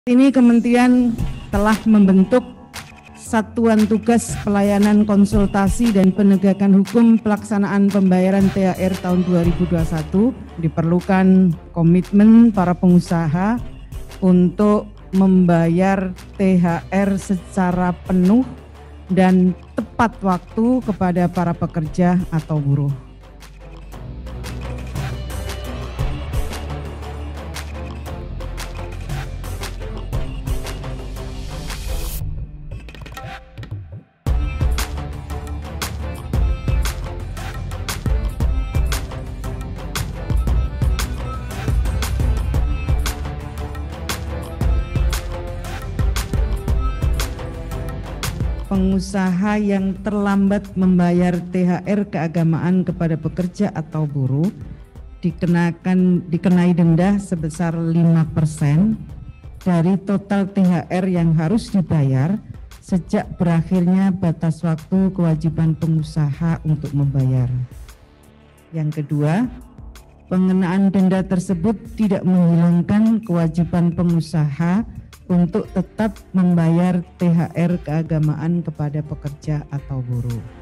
Ini Kementerian telah membentuk Satuan Tugas Pelayanan Konsultasi dan Penegakan Hukum Pelaksanaan Pembayaran THR tahun 2021. Diperlukan komitmen para pengusaha untuk membayar THR secara penuh dan tepat waktu kepada para pekerja atau buruh. Pengusaha yang terlambat membayar THR keagamaan kepada pekerja atau buruh dikenai denda sebesar 5% dari total THR yang harus dibayar sejak berakhirnya batas waktu kewajiban pengusaha untuk membayar. Yang kedua, pengenaan denda tersebut tidak menghilangkan kewajiban pengusaha untuk tetap membayar THR keagamaan kepada pekerja atau buruh.